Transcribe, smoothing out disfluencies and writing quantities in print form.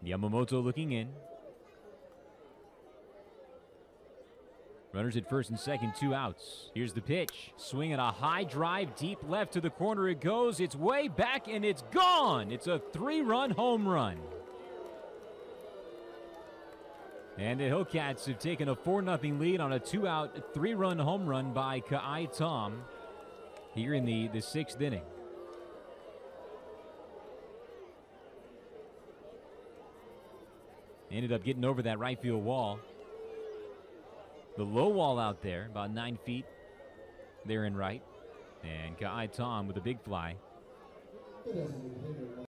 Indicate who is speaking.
Speaker 1: Yamamoto looking in. Runners at first and second, 2 outs. Here's the pitch. Swing at a high drive, deep left to the corner it goes. It's way back and it's gone. It's a 3-run home run. And the Hillcats have taken a 4-0 lead on a 2-out, 3-run home run by Ka'ai Tom here in the 6th inning. Ended up getting over that right field wall. The low wall out there, about 9 feet there in right. And Ka'ai Tom with a big fly.